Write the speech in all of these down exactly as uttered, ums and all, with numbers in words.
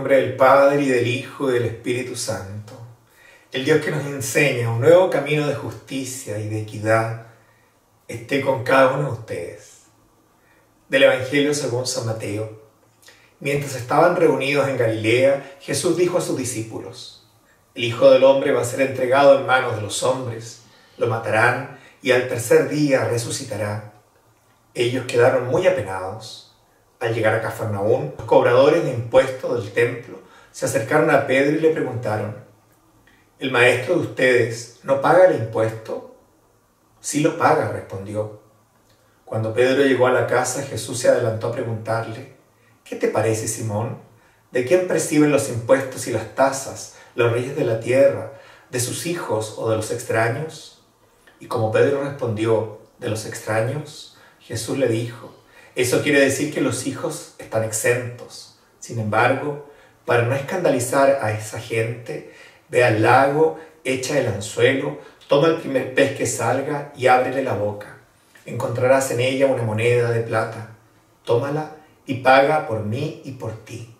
nombre del Padre, y del Hijo, y del Espíritu Santo. El Dios que nos enseña un nuevo camino de justicia y de equidad, esté con cada uno de ustedes. Del Evangelio según San Mateo. Mientras estaban reunidos en Galilea, Jesús dijo a sus discípulos: el Hijo del Hombre va a ser entregado en manos de los hombres, lo matarán y al tercer día resucitará. Ellos quedaron muy apenados. Al llegar a Cafarnaúm, los cobradores de impuestos del templo se acercaron a Pedro y le preguntaron: ¿el maestro de ustedes no paga el impuesto? Sí lo paga, respondió. Cuando Pedro llegó a la casa, Jesús se adelantó a preguntarle: ¿qué te parece, Simón? ¿De quién perciben los impuestos y las tasas los reyes de la tierra, de sus hijos o de los extraños? Y como Pedro respondió: de los extraños, Jesús le dijo: eso quiere decir que los hijos están exentos. Sin embargo, para no escandalizar a esa gente, ve al lago, echa el anzuelo, toma el primer pez que salga y ábrele la boca. Encontrarás en ella una moneda de plata. Tómala y paga por mí y por ti.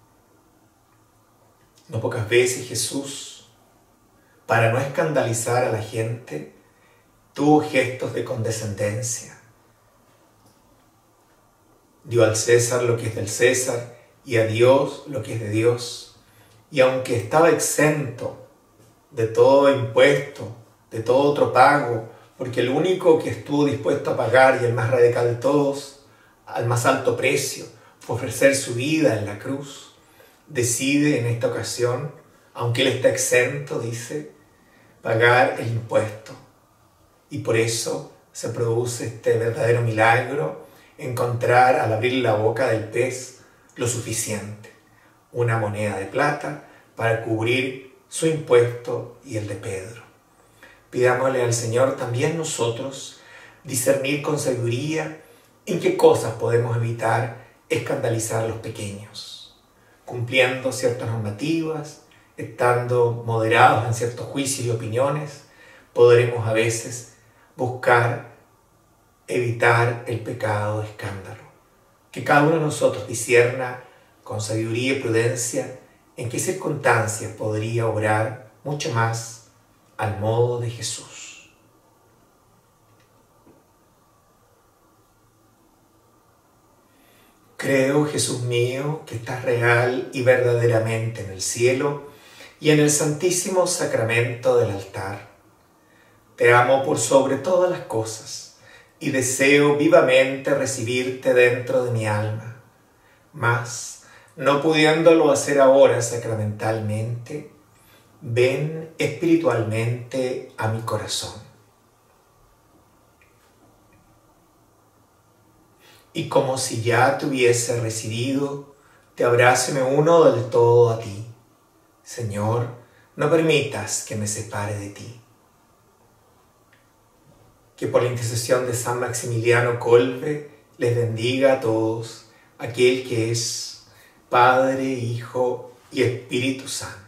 No pocas veces Jesús, para no escandalizar a la gente, tuvo gestos de condescendencia. Dio al César lo que es del César y a Dios lo que es de Dios. Y aunque estaba exento de todo impuesto, de todo otro pago, porque el único que estuvo dispuesto a pagar, y el más radical de todos, al más alto precio, fue ofrecer su vida en la cruz, decide en esta ocasión, aunque él está exento, dice, pagar el impuesto. Y por eso se produce este verdadero milagro: encontrar al abrir la boca del pez lo suficiente, una moneda de plata para cubrir su impuesto y el de Pedro. Pidámosle al Señor también nosotros discernir con sabiduría en qué cosas podemos evitar escandalizar a los pequeños, cumpliendo ciertas normativas, estando moderados en ciertos juicios y opiniones. Podremos a veces buscar evitar el pecado de escándalo. Que cada uno de nosotros discierna con sabiduría y prudencia en qué circunstancias podría obrar mucho más al modo de Jesús. Creo, Jesús mío, que estás real y verdaderamente en el cielo y en el santísimo sacramento del altar. Te amo por sobre todas las cosas y deseo vivamente recibirte dentro de mi alma. Mas, no pudiéndolo hacer ahora sacramentalmente, ven espiritualmente a mi corazón. Y como si ya te hubiese recibido, te abrazo y me uno del todo a ti. Señor, no permitas que me separe de ti. Que por la intercesión de San Maximiliano Kolbe les bendiga a todos, aquel que es Padre, Hijo y Espíritu Santo.